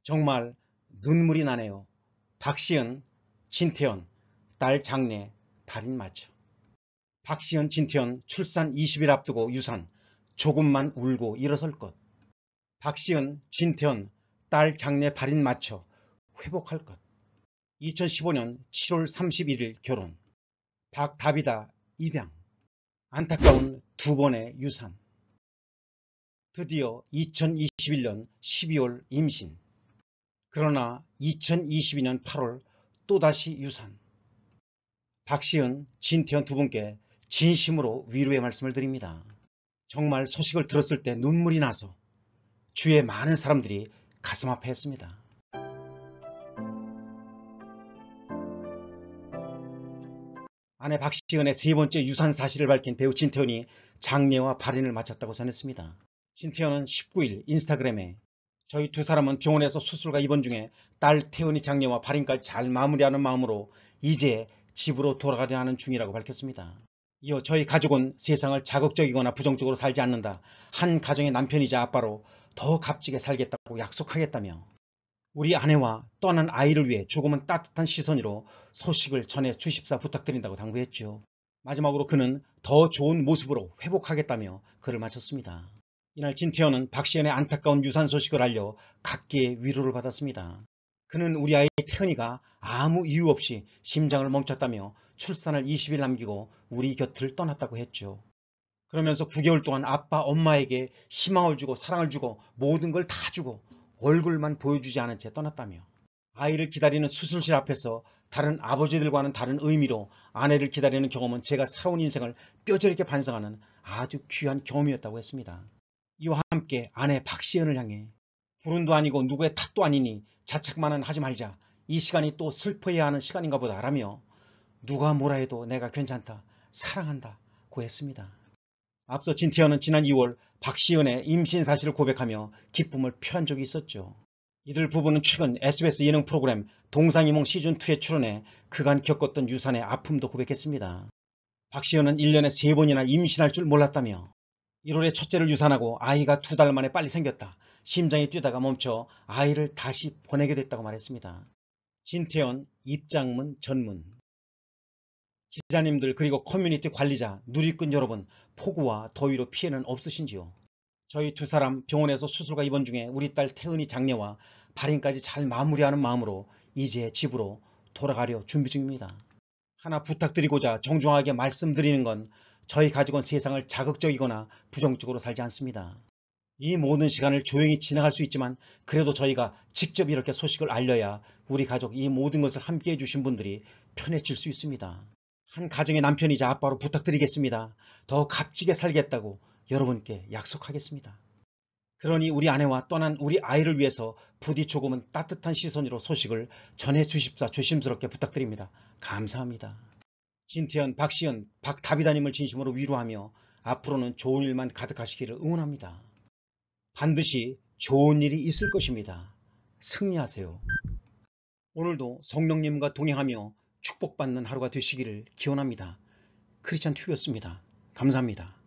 정말 눈물이 나네요. 박시은, 진태현, 딸 장례 발인 맞죠. 박시은, 진태현 출산 20일 앞두고 유산, 조금만 울고 일어설 것. 박시은, 진태현 딸 장례 발인 맞춰 회복할 것. 2015년 7월 31일 결혼. 박다비다 입양. 안타까운 두 번의 유산. 드디어 2021년 12월 임신. 그러나 2022년 8월 또다시 유산. 박시은, 진태현 두 분께 진심으로 위로의 말씀을 드립니다. 정말 소식을 들었을 때 눈물이 나서 주위의 많은 사람들이 가슴 아파했습니다. 아내 박시은의 세 번째 유산 사실을 밝힌 배우 진태현이 장례와 발인을 마쳤다고 전했습니다. 진태현은 19일 인스타그램에 저희 두 사람은 병원에서 수술과 입원 중에 딸 태은이 장례와 발인까지 잘 마무리하는 마음으로 이제 집으로 돌아가려 하는 중이라고 밝혔습니다. 이어 저희 가족은 세상을 자극적이거나 부정적으로 살지 않는다. 한 가정의 남편이자 아빠로 더 값지게 살겠다고 약속하겠다며 우리 아내와 떠난 아이를 위해 조금은 따뜻한 시선으로 소식을 전해 주십사 부탁드린다고 당부했죠. 마지막으로 그는 더 좋은 모습으로 회복하겠다며 글을 마쳤습니다. 이날 진태현은 박시은의 안타까운 유산 소식을 알려 각계의 위로를 받았습니다. 그는 우리 아이 태은이가 아무 이유 없이 심장을 멈췄다며 출산을 20일 남기고 우리 곁을 떠났다고 했죠. 그러면서 9개월 동안 아빠 엄마에게 희망을 주고 사랑을 주고 모든 걸 다 주고 얼굴만 보여주지 않은 채 떠났다며 아이를 기다리는 수술실 앞에서 다른 아버지들과는 다른 의미로 아내를 기다리는 경험은 제가 살아온 인생을 뼈저리게 반성하는 아주 귀한 경험이었다고 했습니다. 이와 함께 아내 박시은을 향해 불운도 아니고 누구의 탓도 아니니 자책만은 하지 말자. 이 시간이 또 슬퍼해야 하는 시간인가 보다 라며 누가 뭐라 해도 내가 괜찮다. 사랑한다고 했습니다. 앞서 진태현은 지난 2월 박시은의 임신 사실을 고백하며 기쁨을 표한 적이 있었죠. 이들 부부는 최근 SBS 예능 프로그램 동상이몽 시즌2에 출연해 그간 겪었던 유산의 아픔도 고백했습니다. 박시은은 1년에 3번이나 임신할 줄 몰랐다며 1월에 첫째를 유산하고 아이가 2달 만에 빨리 생겼다. 심장이 뛰다가 멈춰 아이를 다시 보내게 됐다고 말했습니다. 진태현 입장문 전문. 기자님들 그리고 커뮤니티 관리자 누리꾼 여러분, 폭우와 더위로 피해는 없으신지요? 저희 두 사람 병원에서 수술과 입원 중에 우리 딸 태은이 장례와 발인까지 잘 마무리하는 마음으로 이제 집으로 돌아가려 준비 중입니다. 하나 부탁드리고자 정중하게 말씀드리는 건 저희 가족은 세상을 자극적이거나 부정적으로 살지 않습니다. 이 모든 시간을 조용히 지나갈 수 있지만 그래도 저희가 직접 이렇게 소식을 알려야 우리 가족 이 모든 것을 함께 해주신 분들이 편해질 수 있습니다. 한 가정의 남편이자 아빠로 부탁드리겠습니다. 더 값지게 살겠다고 여러분께 약속하겠습니다. 그러니 우리 아내와 떠난 우리 아이를 위해서 부디 조금은 따뜻한 시선으로 소식을 전해주십사 조심스럽게 부탁드립니다. 감사합니다. 진태현, 박시은, 박다비다님을 진심으로 위로하며 앞으로는 좋은 일만 가득하시기를 응원합니다. 반드시 좋은 일이 있을 것입니다. 승리하세요. 오늘도 성령님과 동행하며 축복받는 하루가 되시기를 기원합니다. 크리스찬 튜브였습니다. 감사합니다.